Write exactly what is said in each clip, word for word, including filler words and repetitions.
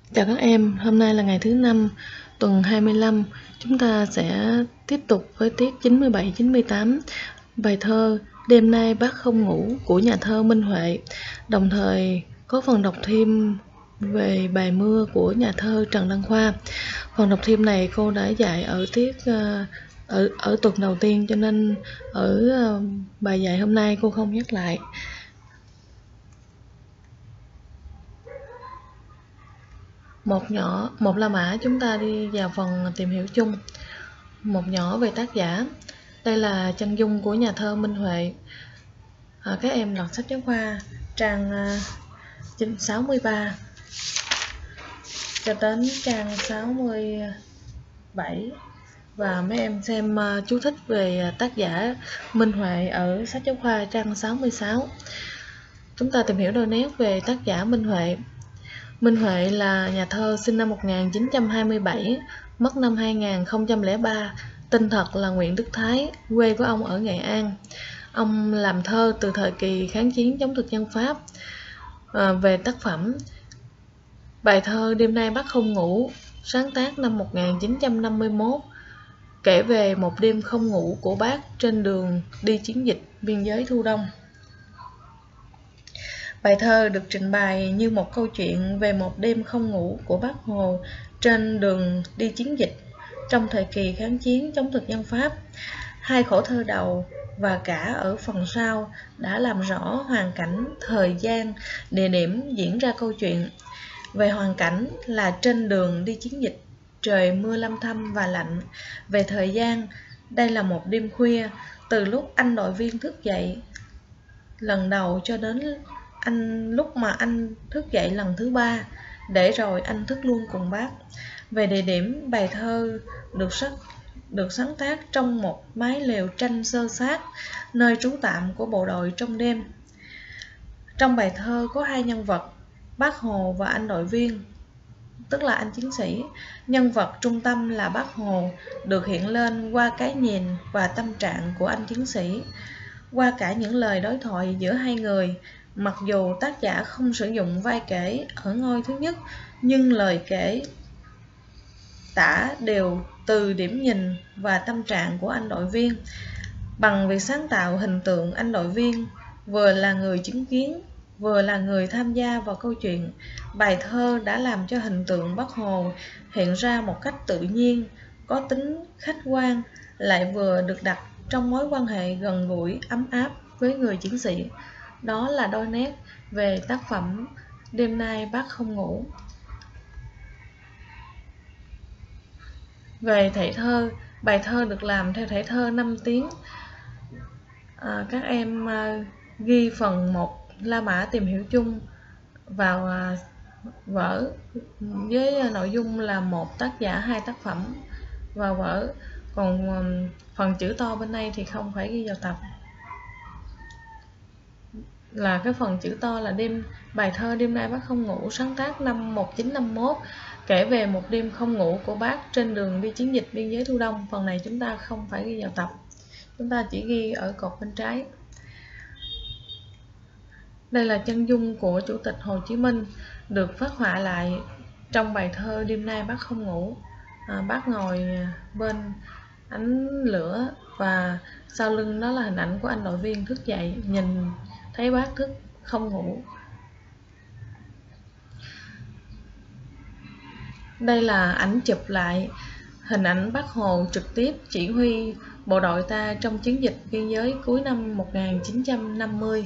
Chào các em, hôm nay là ngày thứ năm, tuần hai mươi lăm. Chúng ta sẽ tiếp tục với tiết chín mươi bảy chín mươi tám, bài thơ Đêm nay bác không ngủ của nhà thơ Minh Huệ. Đồng thời có phần đọc thêm về bài Mưa của nhà thơ Trần Đăng Khoa. Phần đọc thêm này cô đã dạy ở tiết uh, ở ở tuần đầu tiên, cho nên ở uh, bài dạy hôm nay cô không nhắc lại. Một nhỏ, một la mã, chúng ta đi vào phần tìm hiểu chung. Một nhỏ về tác giả. Đây là chân dung của nhà thơ Minh Huệ. À, các em lật sách giáo khoa trang uh, sáu mươi ba cho đến trang sáu mươi bảy, và mấy em xem uh, chú thích về tác giả Minh Huệ ở sách giáo khoa trang sáu mươi sáu. Chúng ta tìm hiểu đôi nét về tác giả Minh Huệ. Minh Huệ là nhà thơ sinh năm một nghìn chín trăm hai mươi bảy, mất năm hai nghìn không trăm lẻ ba. Tên thật là Nguyễn Đức Thái, quê của ông ở Nghệ An. Ông làm thơ từ thời kỳ kháng chiến chống thực dân Pháp. À, về tác phẩm, bài thơ Đêm nay bác không ngủ, sáng tác năm một nghìn chín trăm năm mươi mốt, kể về một đêm không ngủ của bác trên đường đi chiến dịch biên giới Thu Đông. Bài thơ được trình bày như một câu chuyện về một đêm không ngủ của Bác Hồ trên đường đi chiến dịch trong thời kỳ kháng chiến chống thực dân Pháp. Hai khổ thơ đầu và cả ở phần sau đã làm rõ hoàn cảnh, thời gian, địa điểm diễn ra câu chuyện. Về hoàn cảnh là trên đường đi chiến dịch, trời mưa lâm thâm và lạnh. Về thời gian, đây là một đêm khuya, từ lúc anh đội viên thức dậy lần đầu cho đến anh lúc mà anh thức dậy lần thứ ba, để rồi anh thức luôn cùng bác. Về địa điểm, bài thơ được sắc được sáng tác trong một mái lều tranh xơ xác, nơi trú tạm của bộ đội trong đêm. Trong bài thơ có hai nhân vật, Bác Hồ và anh đội viên, tức là anh chiến sĩ. Nhân vật trung tâm là Bác Hồ được hiện lên qua cái nhìn và tâm trạng của anh chiến sĩ, qua cả những lời đối thoại giữa hai người. Mặc dù tác giả không sử dụng vai kể ở ngôi thứ nhất, nhưng lời kể tả đều từ điểm nhìn và tâm trạng của anh đội viên. Bằng việc sáng tạo hình tượng anh đội viên vừa là người chứng kiến, vừa là người tham gia vào câu chuyện, bài thơ đã làm cho hình tượng Bác Hồ hiện ra một cách tự nhiên, có tính khách quan, lại vừa được đặt trong mối quan hệ gần gũi, ấm áp với người chiến sĩ. Đó là đôi nét về tác phẩm Đêm nay bác không ngủ. Về thể thơ, bài thơ được làm theo thể thơ năm tiếng. À, các em à, ghi phần một La Mã tìm hiểu chung vào à, vở với nội dung là một tác giả hai tác phẩm vào vở, còn à, phần chữ to bên đây thì không phải ghi vào tập. Là cái phần chữ to là đêm bài thơ Đêm nay bác không ngủ, sáng tác năm một nghìn chín trăm năm mươi mốt, kể về một đêm không ngủ của bác trên đường đi chiến dịch biên giới Thu Đông. Phần này chúng ta không phải ghi vào tập, chúng ta chỉ ghi ở cột bên trái. Đây là chân dung của Chủ tịch Hồ Chí Minh được phác họa lại trong bài thơ Đêm nay bác không ngủ. À, bác ngồi bên ánh lửa và sau lưng đó là hình ảnh của anh đội viên thức dậy, nhìn thấy bác thức không ngủ. Đây là ảnh chụp lại hình ảnh Bác Hồ trực tiếp chỉ huy bộ đội ta trong chiến dịch biên giới cuối năm một nghìn chín trăm năm mươi.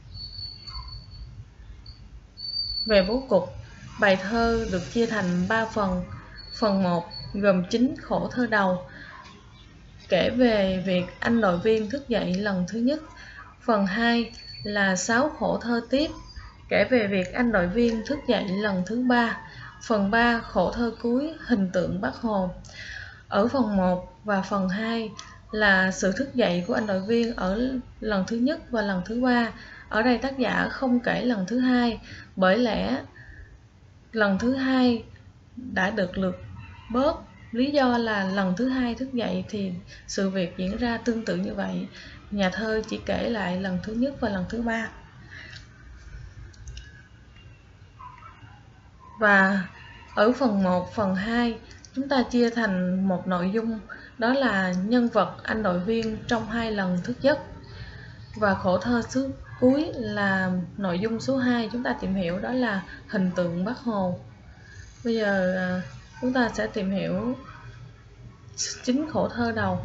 Về bố cục, bài thơ được chia thành ba phần. Phần một gồm chín khổ thơ đầu, kể về việc anh đội viên thức dậy lần thứ nhất. Phần hai là sáu khổ thơ tiếp, kể về việc anh đội viên thức dậy lần thứ ba. Phần ba khổ thơ cuối, hình tượng Bác Hồ. Ở phần một và phần hai là sự thức dậy của anh đội viên ở lần thứ nhất và lần thứ ba. Ở đây tác giả không kể lần thứ hai, bởi lẽ lần thứ hai đã được lược bớt. Lý do là lần thứ hai thức dậy thì sự việc diễn ra tương tự như vậy. Nhà thơ chỉ kể lại lần thứ nhất và lần thứ ba. Và Ở phần một, phần hai chúng ta chia thành một nội dung, đó là nhân vật anh đội viên trong hai lần thức giấc. Và khổ thơ số cuối là nội dung số hai chúng ta tìm hiểu, đó là hình tượng Bác Hồ. Bây giờ chúng ta sẽ tìm hiểu chính khổ thơ đầu.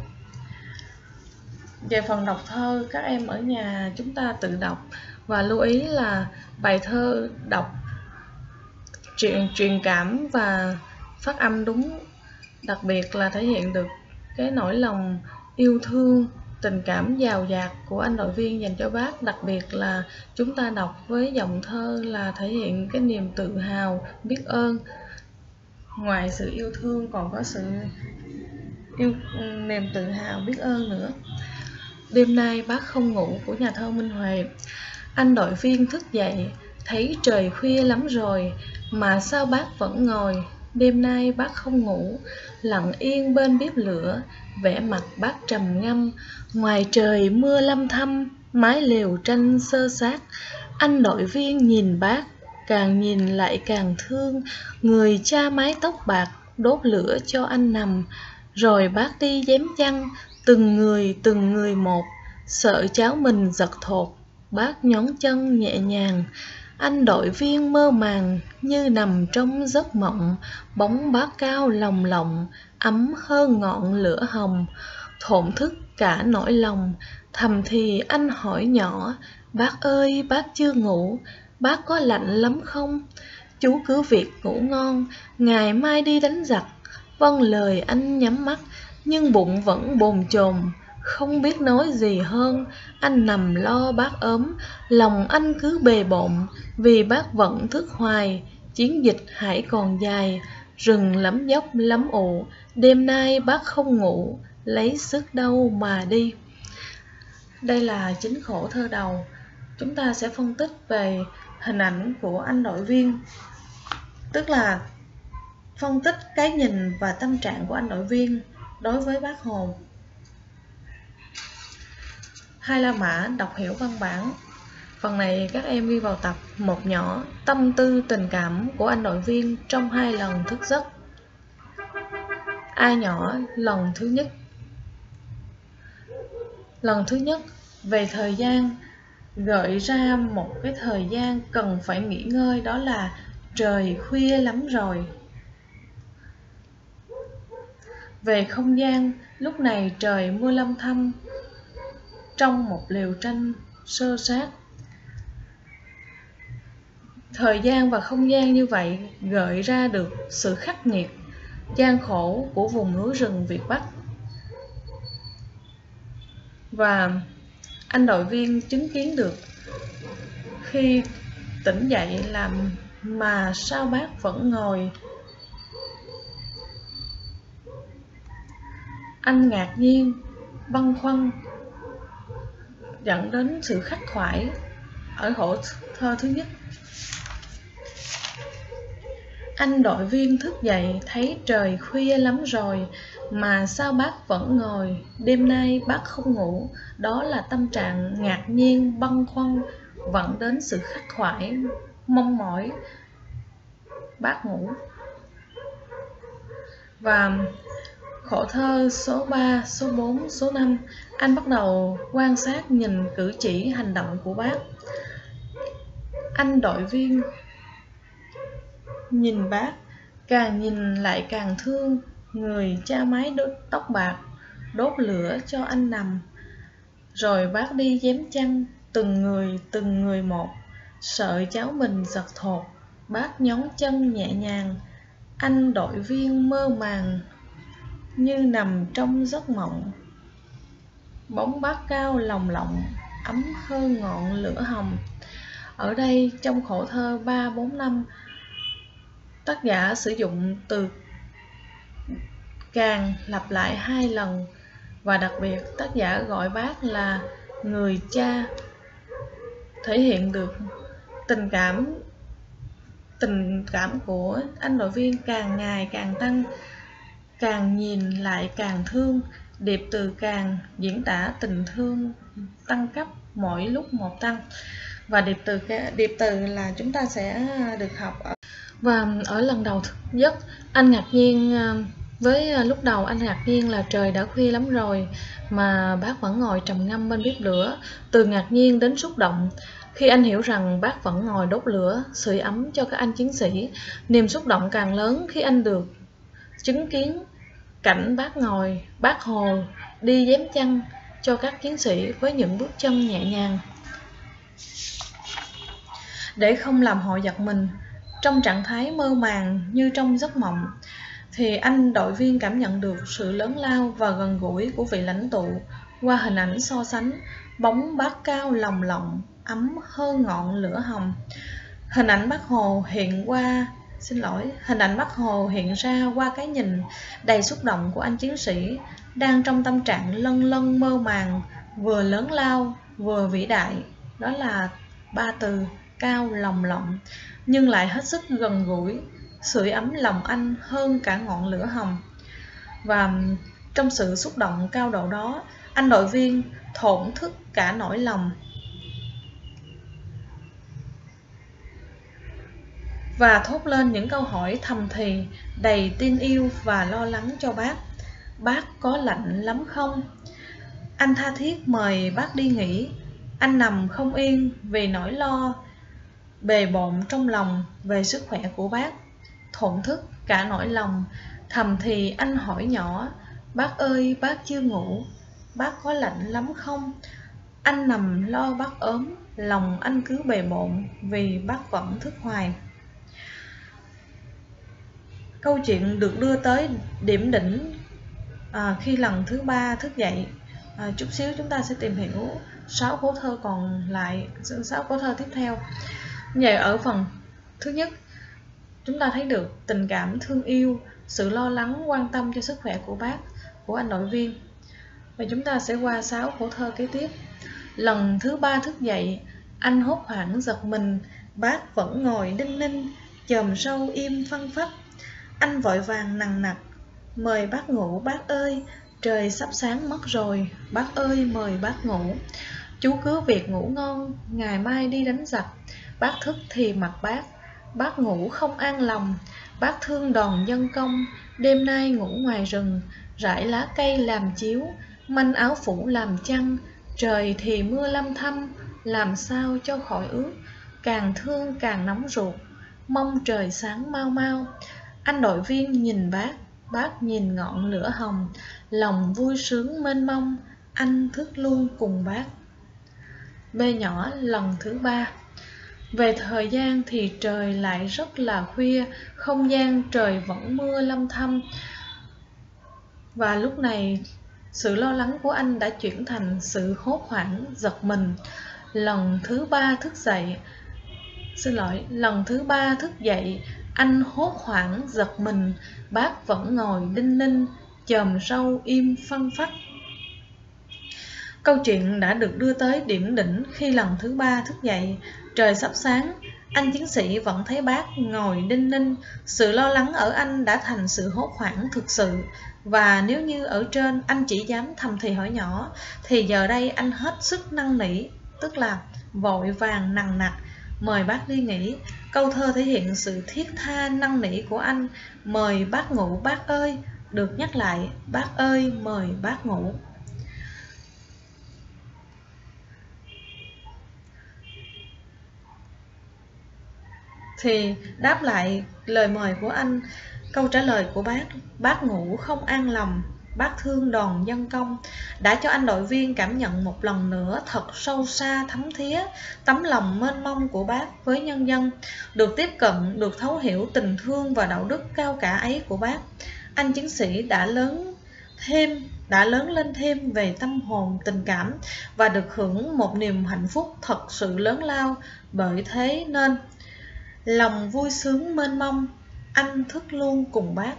Về phần đọc thơ, các em ở nhà chúng ta tự đọc, và lưu ý là bài thơ đọc truyền, truyền cảm và phát âm đúng, đặc biệt là thể hiện được cái nỗi lòng yêu thương, tình cảm dào dạt của anh đội viên dành cho Bác. Đặc biệt là chúng ta đọc với giọng thơ là thể hiện cái niềm tự hào, biết ơn. Ngoài sự yêu thương còn có sự yêu niềm tự hào, biết ơn nữa. Đêm nay bác không ngủ của nhà thơ Minh Huệ. Anh đội viên thức dậy, thấy trời khuya lắm rồi, mà sao bác vẫn ngồi. Đêm nay bác không ngủ, lặng yên bên bếp lửa, vẻ mặt bác trầm ngâm. Ngoài trời mưa lâm thâm, mái lều tranh xơ xác. Anh đội viên nhìn bác, càng nhìn lại càng thương. Người cha mái tóc bạc, đốt lửa cho anh nằm. Rồi bác đi dém chăn, từng người từng người một. Sợ cháu mình giật thột, bác nhón chân nhẹ nhàng. Anh đội viên mơ màng như nằm trong giấc mộng. Bóng bác cao lồng lộng, ấm hơn ngọn lửa hồng. Thổn thức cả nỗi lòng, thầm thì anh hỏi nhỏ. Bác ơi, bác chưa ngủ, bác có lạnh lắm không? Chú cứ việc ngủ ngon, ngày mai đi đánh giặc. Vâng lời anh nhắm mắt, nhưng bụng vẫn bồn chồn. Không biết nói gì hơn, anh nằm lo bác ốm. Lòng anh cứ bề bộn, vì bác vẫn thức hoài. Chiến dịch hãy còn dài, rừng lắm dốc lắm ụ. Đêm nay bác không ngủ, lấy sức đâu mà đi. Đây là chính khổ thơ đầu. Chúng ta sẽ phân tích về hình ảnh của anh đội viên, tức là phân tích cái nhìn và tâm trạng của anh đội viên đối với Bác Hồ. Hai La Mã đọc hiểu văn bản. Phần này các em ghi vào tập một nhỏ, tâm tư tình cảm của anh đội viên trong hai lần thức giấc. A nhỏ, lần thứ nhất. Lần thứ nhất, về thời gian, gợi ra một cái thời gian cần phải nghỉ ngơi, đó là trời khuya lắm rồi. Về không gian, lúc này trời mưa lâm thâm, trong một lều tranh xơ xác. Thời gian và không gian như vậy gợi ra được sự khắc nghiệt, gian khổ của vùng núi rừng Việt Bắc. Và anh đội viên chứng kiến được khi tỉnh dậy làm mà sao bác vẫn ngồi. Anh ngạc nhiên, băn khoăn, dẫn đến sự khắc khoải ở khổ thơ thứ nhất. Anh đội viên thức dậy thấy trời khuya lắm rồi, mà sao bác vẫn ngồi. Đêm nay bác không ngủ, đó là tâm trạng ngạc nhiên, băn khoăn, dẫn đến sự khắc khoải, mong mỏi bác ngủ. Và khổ thơ số ba, số bốn, số năm, anh bắt đầu quan sát nhìn cử chỉ hành động của bác. Anh đội viên nhìn bác, càng nhìn lại càng thương. Người cha mái đốt tóc bạc, đốt lửa cho anh nằm. Rồi bác đi dém chăn, từng người từng người một. Sợ cháu mình giật thột, bác nhón chân nhẹ nhàng. Anh đội viên mơ màng như nằm trong giấc mộng. Bóng bác cao lồng lộng, ấm hơn ngọn lửa hồng. Ở đây trong khổ thơ ba, bốn, năm, tác giả sử dụng từ càng lặp lại hai lần. Và đặc biệt tác giả gọi bác là người cha, thể hiện được tình cảm tình cảm của anh đội viên càng ngày càng tăng, càng nhìn lại càng thương. Điệp từ càng diễn tả tình thương tăng cấp mỗi lúc một tăng. Và điệp từ điệp từ là chúng ta sẽ được học ở Và ở lần đầu thức giấc, anh ngạc nhiên, với lúc đầu anh ngạc nhiên là trời đã khuya lắm rồi mà bác vẫn ngồi trầm ngâm bên bếp lửa. Từ ngạc nhiên đến xúc động khi anh hiểu rằng bác vẫn ngồi đốt lửa sưởi ấm cho các anh chiến sĩ. Niềm xúc động càng lớn khi anh được chứng kiến cảnh bác ngồi, bác Hồ đi dém chăn cho các chiến sĩ với những bước chân nhẹ nhàng. Để không làm họ giật mình, trong trạng thái mơ màng như trong giấc mộng, thì anh đội viên cảm nhận được sự lớn lao và gần gũi của vị lãnh tụ qua hình ảnh so sánh bóng bác cao lồng lộng ấm hơn ngọn lửa hồng. Hình ảnh bác Hồ hiện qua xin lỗi hình ảnh bác Hồ hiện ra qua cái nhìn đầy xúc động của anh chiến sĩ đang trong tâm trạng lân lân mơ màng, vừa lớn lao vừa vĩ đại. Đó là ba từ cao lồng lộng nhưng lại hết sức gần gũi, sưởi ấm lòng anh hơn cả ngọn lửa hồng. Và trong sự xúc động cao độ đó, anh đội viên thổn thức cả nỗi lòng và thốt lên những câu hỏi thầm thì đầy tin yêu và lo lắng cho bác. Bác có lạnh lắm không? Anh tha thiết mời bác đi nghỉ. Anh nằm không yên vì nỗi lo bề bộn trong lòng về sức khỏe của bác. Thổn thức cả nỗi lòng, thầm thì anh hỏi nhỏ: bác ơi, bác chưa ngủ, bác có lạnh lắm không? Anh nằm lo bác ốm, lòng anh cứ bề bộn vì bác vẫn thức hoài. Câu chuyện được đưa tới điểm đỉnh à, khi lần thứ ba thức dậy. À, chút xíu chúng ta sẽ tìm hiểu sáu khổ thơ còn lại, sáu khổ thơ tiếp theo. Vậy ở phần thứ nhất, chúng ta thấy được tình cảm thương yêu, sự lo lắng, quan tâm cho sức khỏe của bác, của anh đội viên. Và chúng ta sẽ qua sáu khổ thơ kế tiếp. Lần thứ ba thức dậy, anh hốt hoảng giật mình, bác vẫn ngồi đinh ninh, chòm râu im phăng phắc. Anh vội vàng nằng nặc: mời bác ngủ bác ơi, trời sắp sáng mất rồi, bác ơi mời bác ngủ. Chú cứ việc ngủ ngon, ngày mai đi đánh giặc. Bác thức thì mặc bác, bác ngủ không an lòng. Bác thương đòn dân công, đêm nay ngủ ngoài rừng, rải lá cây làm chiếu, manh áo phủ làm chăn. Trời thì mưa lâm thâm, làm sao cho khỏi ướt, càng thương càng nóng ruột, mong trời sáng mau mau. Anh đội viên nhìn bác, bác nhìn ngọn lửa hồng, lòng vui sướng mênh mông, anh thức luôn cùng bác. B nhỏ lần thứ ba. Về thời gian thì trời lại rất là khuya, không gian trời vẫn mưa lâm thâm. Và lúc này sự lo lắng của anh đã chuyển thành sự hốt hoảng giật mình. Lần thứ ba thức dậy Xin lỗi, lần thứ ba thức dậy, anh hốt hoảng giật mình, bác vẫn ngồi đinh ninh, chòm râu im phăng phắc. Câu chuyện đã được đưa tới điểm đỉnh khi lần thứ ba thức dậy, trời sắp sáng, anh chiến sĩ vẫn thấy bác ngồi đinh ninh. Sự lo lắng ở anh đã thành sự hốt hoảng thực sự. Và nếu như ở trên anh chỉ dám thầm thì hỏi nhỏ, thì giờ đây anh hết sức năn nỉ, tức là vội vàng nằng nặc: mời bác đi nghỉ. Câu thơ thể hiện sự thiết tha năn nỉ của anh: mời bác ngủ bác ơi, được nhắc lại: bác ơi mời bác ngủ. Thì đáp lại lời mời của anh, câu trả lời của bác: bác ngủ không an lòng, bác thương đòn dân công, đã cho anh đội viên cảm nhận một lần nữa thật sâu xa thấm thía tấm lòng mênh mông của bác với nhân dân, được tiếp cận, được thấu hiểu tình thương và đạo đức cao cả ấy của bác. Anh chiến sĩ đã lớn thêm đã lớn lên thêm về tâm hồn tình cảm và được hưởng một niềm hạnh phúc thật sự lớn lao. Bởi thế nên lòng vui sướng mênh mông, anh thức luôn cùng bác.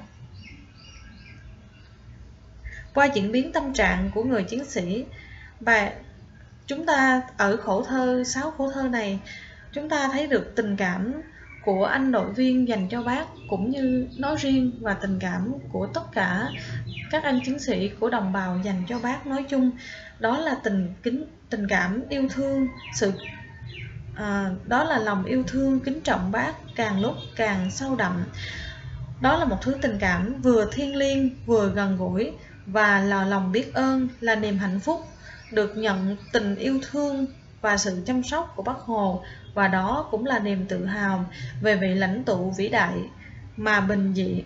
Qua diễn biến tâm trạng của người chiến sĩ, và chúng ta ở khổ thơ, sáu khổ thơ này, chúng ta thấy được tình cảm của anh đội viên dành cho bác, cũng như nói riêng, và tình cảm của tất cả các anh chiến sĩ, của đồng bào dành cho bác nói chung. Đó là tình kính, tình cảm yêu thương, sự à, đó là lòng yêu thương kính trọng Bác càng lúc càng sâu đậm. Đó là một thứ tình cảm vừa thiêng liêng vừa gần gũi, và là lòng biết ơn, là niềm hạnh phúc được nhận tình yêu thương và sự chăm sóc của Bác Hồ, và đó cũng là niềm tự hào về vị lãnh tụ vĩ đại mà bình dị.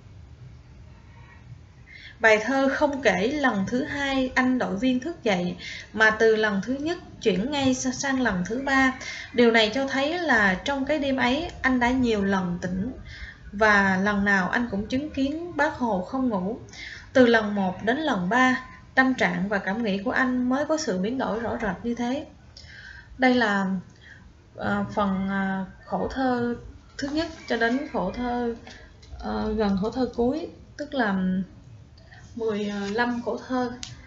Bài thơ không kể lần thứ hai anh đội viên thức dậy, mà từ lần thứ nhất chuyển ngay sang lần thứ ba. Điều này cho thấy là trong cái đêm ấy anh đã nhiều lần tỉnh, và lần nào anh cũng chứng kiến Bác Hồ không ngủ. Từ lần một đến lần ba, tâm trạng và cảm nghĩ của anh mới có sự biến đổi rõ rệt như thế. Đây là uh, phần uh, khổ thơ thứ nhất cho đến khổ thơ uh, gần khổ thơ cuối, tức là mười lăm khổ thơ,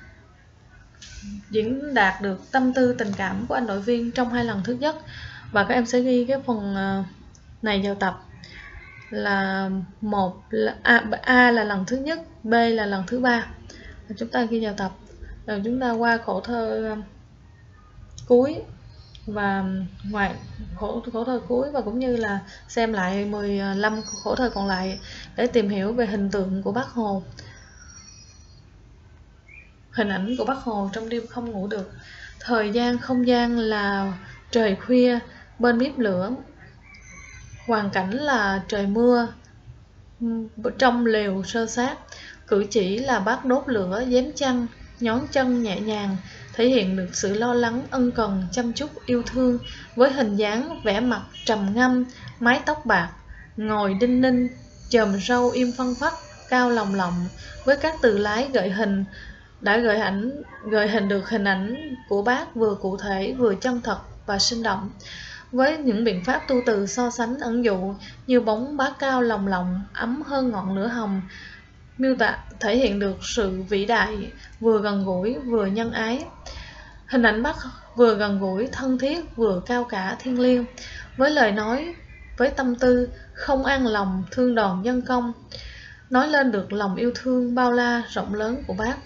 diễn đạt được tâm tư tình cảm của anh đội viên trong hai lần thứ nhất. Và các em sẽ ghi cái phần này vào tập là một là A, A là lần thứ nhất, B là lần thứ ba. Chúng ta ghi vào tập. Rồi chúng ta qua khổ thơ cuối và ngoài khổ, khổ thơ cuối, và cũng như là xem lại mười lăm khổ thơ còn lại để tìm hiểu về hình tượng của Bác Hồ, hình ảnh của Bác Hồ trong đêm không ngủ được. Thời gian không gian là trời khuya bên bếp lửa, hoàn cảnh là trời mưa trong lều sơ sát. Cử chỉ là Bác đốt lửa dém chăn, nhón chân nhẹ nhàng, thể hiện được sự lo lắng, ân cần, chăm chút, yêu thương, với hình dáng vẻ mặt trầm ngâm, mái tóc bạc, ngồi đinh ninh, chòm râu im phăng phắc, cao lồng lộng, với các từ lái gợi hình đã gợi ảnh gợi hình được hình ảnh của Bác vừa cụ thể vừa chân thật và sinh động, với những biện pháp tu từ so sánh ẩn dụ như bóng Bác cao lồng lộng ấm hơn ngọn lửa hồng, miêu tả thể hiện được sự vĩ đại vừa gần gũi vừa nhân ái. Hình ảnh Bác vừa gần gũi thân thiết vừa cao cả thiêng liêng, với lời nói với tâm tư không an lòng thương đòn dân công, nói lên được lòng yêu thương bao la rộng lớn của Bác.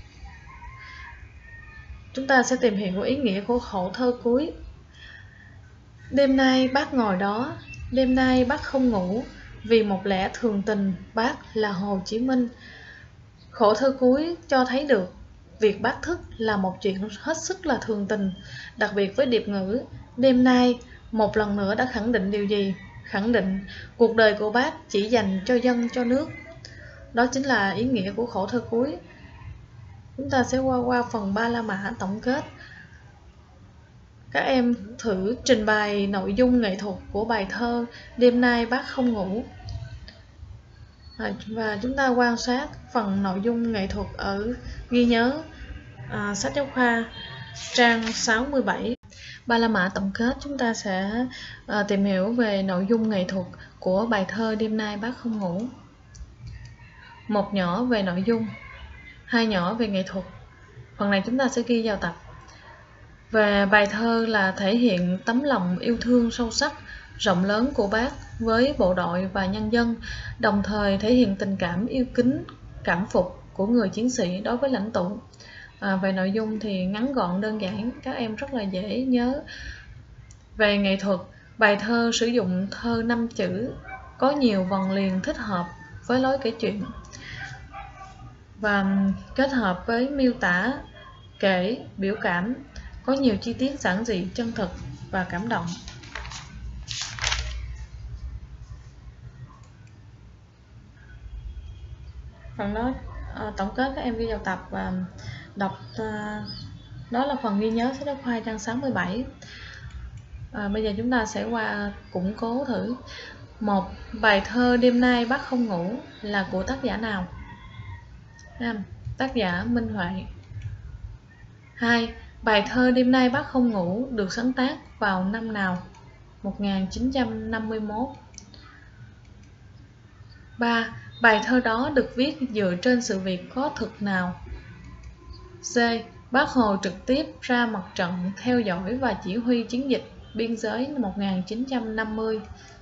Chúng ta sẽ tìm hiểu ý nghĩa của khổ thơ cuối. Đêm nay Bác ngồi đó, đêm nay Bác không ngủ, vì một lẽ thường tình Bác là Hồ Chí Minh. Khổ thơ cuối cho thấy được việc Bác thức là một chuyện hết sức là thường tình, đặc biệt với điệp ngữ đêm nay một lần nữa đã khẳng định điều gì? Khẳng định cuộc đời của Bác chỉ dành cho dân cho nước. Đó chính là ý nghĩa của khổ thơ cuối. Chúng ta sẽ qua qua phần ba la mã tổng kết. Các em thử trình bày nội dung nghệ thuật của bài thơ Đêm nay Bác không ngủ. Và chúng ta quan sát phần nội dung nghệ thuật ở ghi nhớ à, sách giáo khoa trang sáu mươi bảy. Ba la mã tổng kết, chúng ta sẽ à, tìm hiểu về nội dung nghệ thuật của bài thơ Đêm nay Bác không ngủ. Một nhỏ về nội dung, hai nhỏ về nghệ thuật. Phần này chúng ta sẽ ghi vào tập. Về bài thơ là thể hiện tấm lòng yêu thương sâu sắc, rộng lớn của Bác với bộ đội và nhân dân, đồng thời thể hiện tình cảm yêu kính, cảm phục của người chiến sĩ đối với lãnh tụ. À, về nội dung thì ngắn gọn đơn giản, các em rất là dễ nhớ. Về nghệ thuật, bài thơ sử dụng thơ năm chữ, có nhiều vần liền thích hợp với lối kể chuyện và kết hợp với miêu tả, kể, biểu cảm, có nhiều chi tiết giản dị, chân thực và cảm động. Phần đó à, tổng kết các em ghi vào tập và đọc à, đó là phần ghi nhớ sách giáo khoa trang sáu mươi bảy. À, bây giờ chúng ta sẽ qua củng cố thử. Một, bài thơ Đêm nay Bác không ngủ là của tác giả nào? năm. Tác giả Minh Huệ. Hai, bài thơ Đêm nay Bác không ngủ được sáng tác vào năm nào? một nghìn chín trăm năm mươi mốt. Ba, bài thơ đó được viết dựa trên sự việc có thực nào? C. Bác Hồ trực tiếp ra mặt trận theo dõi và chỉ huy chiến dịch biên giới năm một nghìn chín trăm năm mươi.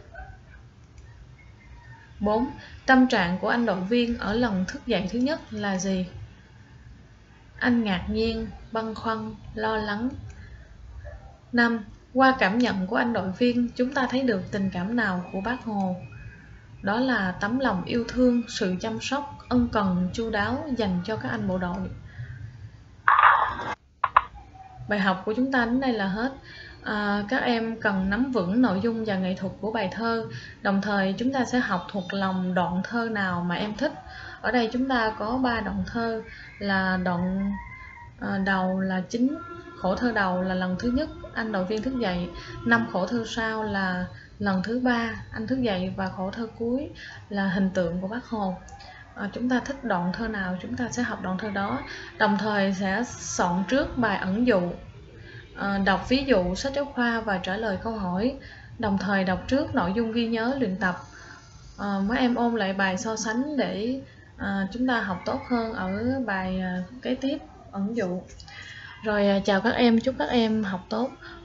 Bốn. Tâm trạng của anh đội viên ở lần thức dậy thứ nhất là gì? Anh ngạc nhiên, băn khoăn, lo lắng. Năm. Qua cảm nhận của anh đội viên, chúng ta thấy được tình cảm nào của Bác Hồ? Đó là tấm lòng yêu thương, sự chăm sóc, ân cần, chu đáo dành cho các anh bộ đội. Bài học của chúng ta đến đây là hết. À, các em cần nắm vững nội dung và nghệ thuật của bài thơ. Đồng thời chúng ta sẽ học thuộc lòng đoạn thơ nào mà em thích. Ở đây chúng ta có ba đoạn thơ, là đoạn à, đầu là chính khổ thơ đầu là lần thứ nhất anh đội viên thức dậy, năm khổ thơ sau là lần thứ ba anh thức dậy, và khổ thơ cuối là hình tượng của Bác Hồ. À, chúng ta thích đoạn thơ nào chúng ta sẽ học đoạn thơ đó. Đồng thời sẽ soạn trước bài ẩn dụ, à, đọc ví dụ sách giáo khoa và trả lời câu hỏi. Đồng thời đọc trước nội dung ghi nhớ luyện tập. À, mấy em ôn lại bài so sánh để à, chúng ta học tốt hơn ở bài à, kế tiếp ẩn dụ. Rồi à, chào các em, chúc các em học tốt.